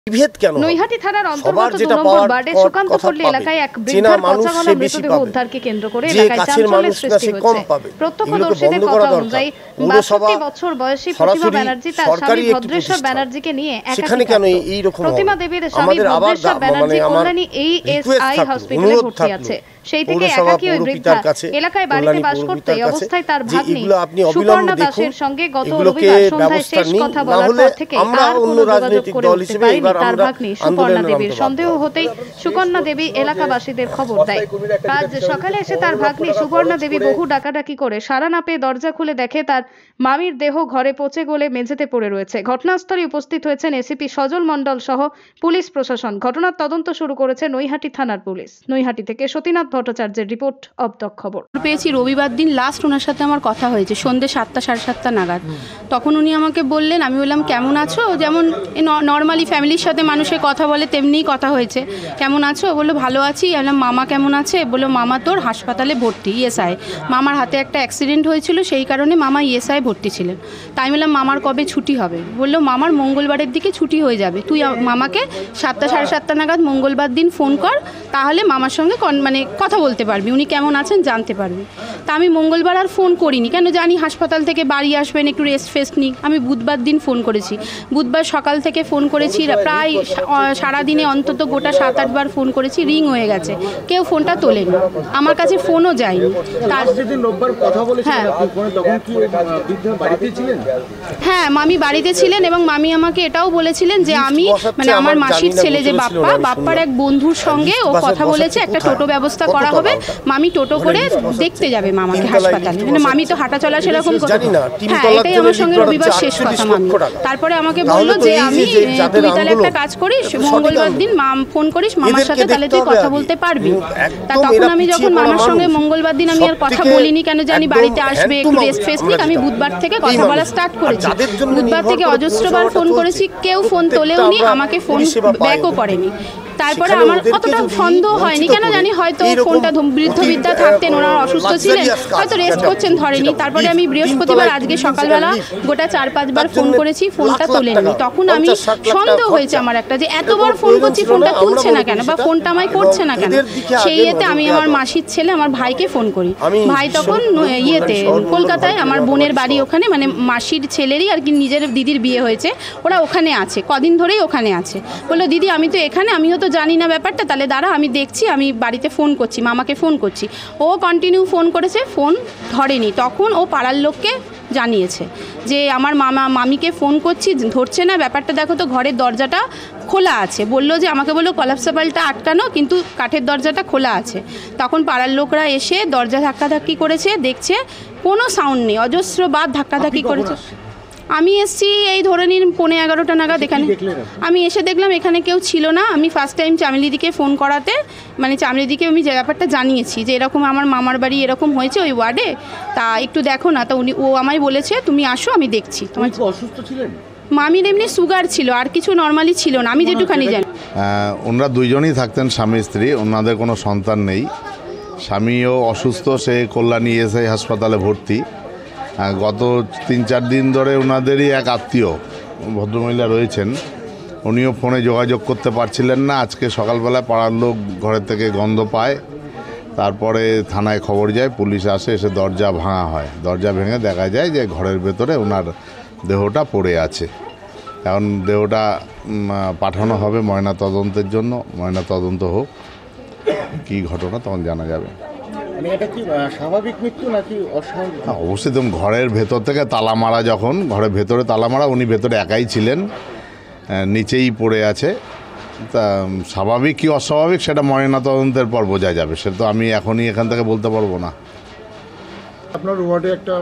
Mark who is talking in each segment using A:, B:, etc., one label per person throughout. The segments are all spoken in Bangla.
A: বিভেদ কেন?
B: নৈহাটি থানার অন্তর্গত 2 নম্বর ওয়ার্ডে সুকান্তপল্লী এলাকায় এক বৃদ্ধার পচাগলা মৃতদেহ উদ্ধারকে কেন্দ্র করে এলাকায় চাঞ্চল্যের সৃষ্টি হয়েছে। প্রত্যক্ষদর্শীদের কথা অনুযায়ী 62 বছর বয়সী প্রতিমা ব্যানার্জি তার স্বামী ভদ্রেশ্বর ব্যানার্জিকে নিয়ে প্রতিমা দেবীর স্বামী ভদ্রেশ্বর ব্যানার্জি কল্যাণী ESI হসপিটালে ভর্তি আছে। সেই থেকে একাকী ওই বৃদ্ধা এলাকায় বাড়িতে বাস করতে এই অবস্থায় তার ভাগ্নি সুপর্ণা দাসের সঙ্গে গত রবিবার সন্ধ্যায় শেষ কথা বলার পর থেকে আর কোনো যোগাযোগ করে উঠতে পারেনি তার ভাগ্নি সুপর্ণা দেবীর। সন্দেহ হতেই সুকন্যা দেবী এলাকাবাসীদের খবর দেয়। আজ সকালে এসে তার ভাগ্নি সুপর্ণা দেবী বহু ডাকাডাকি করে সাড়া না পেয়ে দরজা খুলে দেখে তার মামির দেহ ঘরে পচে গলে মেঝেতে পড়ে রয়েছে। ঘটনাস্থলে উপস্থিত হয়েছেন এসিপি সজল মণ্ডল সহ পুলিশ প্রশাসন। ঘটনার তদন্ত শুরু করেছে নৈহাটি থানার পুলিশ। নৈহাটি থেকে সতীনাথ ভট্টাচার্যের রিপোর্ট, অব দ্য খবর।
C: পেয়েছি রবিবার দিন লাস্ট ওনার সাথে আমার কথা হয়েছে সন্ধ্যে 7টা সাড়ে 7টা নাগাদ। তখন উনি আমাকে বললেন, আমি বললাম কেমন আছো, যেমন নর্মালি ফ্যামিলির সাথে মানুষের কথা বলে তেমনিই কথা হয়েছে, কেমন আছো? বললো ভালো আছি। বললাম মামা কেমন আছে? বললো মামা তোর হাসপাতালে ভর্তি ESI। মামার হাতে একটা অ্যাক্সিডেন্ট হয়েছিল, সেই কারণে মামা ESI ভর্তি ছিলেন। তাই বললাম মামার কবে ছুটি হবে? বললো মামার মঙ্গলবারের দিকে ছুটি হয়ে যাবে, তুই মামাকে 7টা সাড়ে 7টা নাগাদ মঙ্গলবার দিন ফোন কর, তাহলে মামার সঙ্গে কথা বলতে পারবি, উনি কেমন আছেন জানতে পারবি। তা আমি মঙ্গলবার আর ফোন করিনি, কেন জানি হাসপাতাল থেকে বাড়ি আসবেন, একটু রেস্ট ফেস্ট নিই। আমি বুধবার দিন ফোন করেছি, বুধবার সকাল থেকে ফোন করেছি, প্রায় সারাদিনে অন্তত গোটা 7-8 বার ফোন করেছি, রিং হয়ে গেছে, কেউ ফোনটা তোলেনি, আমার কাছে ফোনও যায়নি। হ্যাঁ, মামি বাড়িতে ছিলেন এবং মামি আমাকে এটাও বলেছিলেন যে আমি আমার মাসির ছেলে যে বাপ্পার এক বন্ধুর সঙ্গে ও কথা বলেছে, একটা টোটো ব্যবস্থা করা হবে, মামি টোটো করে দেখতে যাবে মামাকে হাসপাতালে। মামি তো হাঁটা চলা সেরকম, হ্যাঁ এটাই আমার সঙ্গে রবিবার শেষ কথা মামি। তারপরে আমাকে বললো যে তুই তাহলে একটা কাজ করিস, মঙ্গলবার দিন ফোন করিস মামার সাথে, তাহলে তুই কথা বলতে পারবি। তা তখন আমি যখন মামার সঙ্গে মঙ্গলবার দিন আমি আর কথা বলিনি, কেন জানি বাড়িতে আসবে, একটু রেস্ট ফেস্ট নিক, আমি বুধবার থেকে কথা বলা স্টার্ট করেছি। বুধবার থেকে অজস্রবার ফোন করেছি, কেউ ফোন তোলেও নি, আমাকে ফোন ব্যাকও করেনি। তারপরে আমার অতটা সন্দেহ হয়নি, কেন জানি হয়তো ফোনটা বৃদ্ধবিদ্যা থাকতেন, ওনারা অসুস্থ ছিলেন, হয়তো রেস্ট করছেন, ধরেনি। তারপরে আমি বৃহস্পতিবার আজকে সকালবেলা গোটা 4-5 বার ফোন করেছি, ফোনটা তোলেননি। তখন আমি সন্দেহ হয়েছে আমার একটা, যে এতবার ফোন করছি ফোনটা তুলছে না কেন, বা ফোনটা আমায় করছে না কেন। সেই ইয়েতে আমি আমার মাসির ছেলে আমার ভাইকে ফোন করি। ভাই তখন কলকাতায়, আমার বোনের বাড়ি ওখানে, মাসির ছেলেরই আর কি নিজের দিদির বিয়ে হয়েছে, ওরা ওখানে আছে, কদিন ধরেই ওখানে আছে। বললো দিদি আমি তো এখানে, আমিও তো জানি না ব্যাপারটা, তাহলে দাঁড়া আমি দেখছি, আমি বাড়িতে ফোন করছি, মামাকে ফোন করছি। ও কন্টিনিউ ফোন করেছে, ফোন ধরেনি। তখন ও পাড়ার লোককে জানিয়েছে যে আমার মামিকে ফোন করছি, ধরছে না, ব্যাপারটা দেখো তো, ঘরের দরজাটা খোলা আছে। বললো যে আমাকে বললো কলাপসেবলটা আটকানো, কিন্তু কাঠের দরজাটা খোলা আছে। তখন পাড়ার লোকরা এসে দরজা ধাক্কাধাক্কি করেছে, দেখছে কোনো সাউন্ড নেই, অজস্রবার ধাক্কাধাক্কি করেছে। আমি এসছি এই ধরে নিন 11:15 নাগাদ এখানে। আমি এসে দেখলাম এখানে কেউ ছিল না। আমি ফার্স্ট টাইম চামেলিদিকে ফোন করাতে, চামেলিদিকে আমি যে ব্যাপারটা জানিয়েছি যে এরকম আমার মামার বাড়ি এরকম হয়েছে ওই ওয়ার্ডে, তা একটু দেখো না। তা ও আমায় বলেছে তুমি আসো, আমি দেখছি। তোমার
D: অসুস্থ ছিলেন?
C: মামির এমনি সুগার ছিল, আর কিছু নর্মালি ছিল না, আমি যেটুখানি জানি।
E: ওনারা দুইজনই থাকতেন স্বামী স্ত্রী, ওনাদের কোনো সন্তান নেই। স্বামীও অসুস্থ, সে কল্যাণী ESI হাসপাতালে ভর্তি। গত 3-4 দিন ধরে ওনাদেরই এক আত্মীয় ভদ্রমহিলা রয়েছেন, উনিও ফোনে যোগাযোগ করতে পারছিলেন না। আজকে সকালবেলা পাড়ার লোক ঘরের থেকে গন্ধ পায়, তারপরে থানায় খবর যায়, পুলিশ আসে, এসে দরজা ভাঙা হয়। দরজা ভেঙে দেখা যায় যে ঘরের ভেতরে ওনার দেহটা পড়ে আছে। এখন দেহটা পাঠানো হবে ময়না তদন্তের জন্য, ময়না তদন্ত হোক, কী ঘটনা তখন জানা যাবে।
D: স্বাভাবিক মৃত্যু নাকি অস্বাভাবিক?
E: অবশ্যই তুমি ঘরের ভেতর থেকে তালা মারা, যখন ঘরের ভেতরে তালা মারা, উনি ভেতরে একাই ছিলেন, নিচেই পড়ে আছে। তা স্বাভাবিক কি অস্বাভাবিক সেটা ময়না তদন্তের পর বোঝা যাবে, সেটা তো আমি এখনই এখান থেকে বলতে পারবো না।
D: আপনার ওয়ার্ডে একটা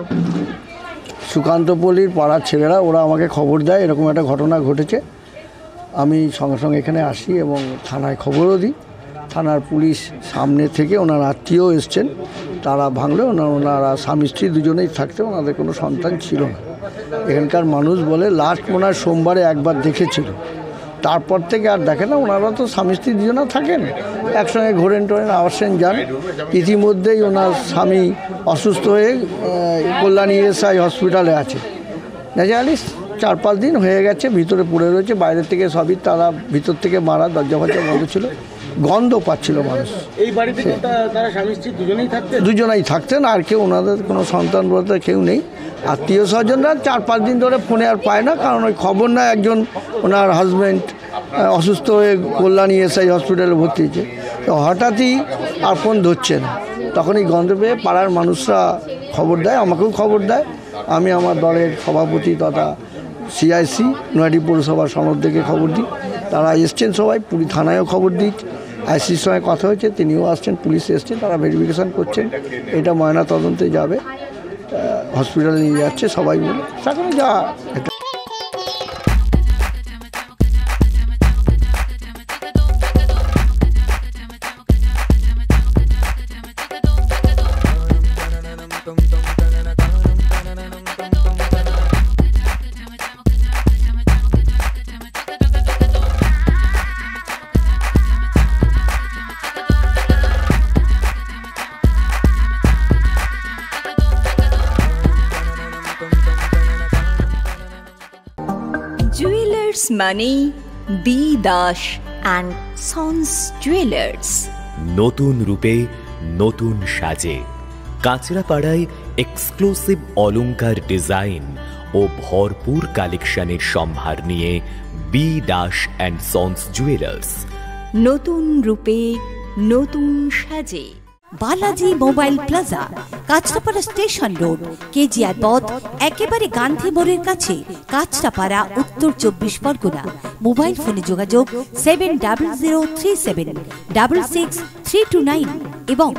F: সুকান্তপল্লীর পাড়ার ছেলেরা ওরা আমাকে খবর দেয় এরকম একটা ঘটনা ঘটেছে। আমি সঙ্গে সঙ্গে এখানে আসি এবং থানায় খবরও দিই। থানার পুলিশ সামনে থেকে ওনার আত্মীয় এসছেন, তারা ভাঙলে ওনারা স্বামী স্ত্রী দুজনেই থাকতে, ওনাদের কোনো সন্তান ছিল না। এখানকার মানুষ বলে লাস্ট মনে হয় সোমবারে একবার দেখেছিল, তারপর থেকে আর দেখে না। ওনারা তো স্বামী স্ত্রী দুজনে থাকেন, একসঙ্গে ঘোরেন টোরেন, আসেন যান। ইতিমধ্যেই ওনার স্বামী অসুস্থ হয়ে কল্যাণী ESI হসপিটালে আছে। না জানিস 4-5 দিন হয়ে গেছে, ভিতরে পড়ে রয়েছে, বাইরে থেকে সবই তারা ভিতর থেকে মারা, দরজা ফরজা বন্ধ ছিল, গন্ধ পাচ্ছিল মানুষ।
D: এই বাড়িতে তারা স্বামী স্ত্রী
F: দুজনেই থাকতেন, আর কেউ ওনাদের কোনো সন্তান বলতে কেউ নেই। আত্মীয় স্বজনরা 4-5 দিন ধরে ফোনে আর পায় না, কারণ ওই খবর না একজন ওনার হাজব্যান্ড অসুস্থ হয়ে কল্যাণী এসআই হসপিটালে ভর্তি হয়েছে, তো হঠাৎই আর ফোন ধরছে না। তখন এই গন্ধ পেয়ে পাড়ার মানুষরা খবর দেয়, আমাকেও খবর দেয়। আমি আমার দলের সভাপতি তথা সিআইসি নয়াটি পৌরসভার সনদ থেকে খবর দিই, তারা এসছেন সবাই, পুরী থানায়ও খবর দিই, আইসির সঙ্গে কথা হয়েছে, তিনিও আসছেন, পুলিশ এসছেন, তারা ভেরিফিকেশান করছেন, এটা ময়না তদন্তে যাবে, হসপিটালে নিয়ে যাচ্ছে সবাই মিলে। সেখানে যা
A: Jewelers Money, B. Dash and Sons Jewelers.
G: নতুন রূপে নতুন সাজে কাঁচরাপাড়ায় এক্সক্লুসিভ অলংকার ডিজাইন ও ভরপুর কালেকশনের সম্ভার নিয়ে B Das and sons jewellers.
A: নতুন রূপে নতুন সাজে
H: Balaji mobile plaza, Kanchrapara station road, KGR পথ, একেবারে গান্ধী মোড়ের কাছে, কাঁচরাপাড়া, উত্তর 24 পরগনা। মোবাইল ফোনে যোগাযোগ 7037666329 এবং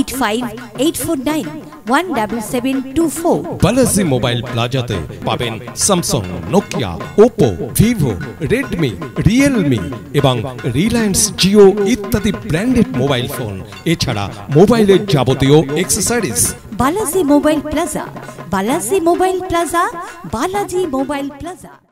H: 8584917724।
I: বালাজি মোবাইল প্লাজাতে পাবেন Samsung, Nokia, Oppo, Vivo, Redmi, Realme এবং রিলায়েন্স জিও ইত্যাদি ব্র্যান্ডেড মোবাইল ফোন, এছাড়া মোবাইলের যাবতীয় accessories.
H: Balaji mobile plaza, Balaji mobile plaza, Balaji mobile plaza.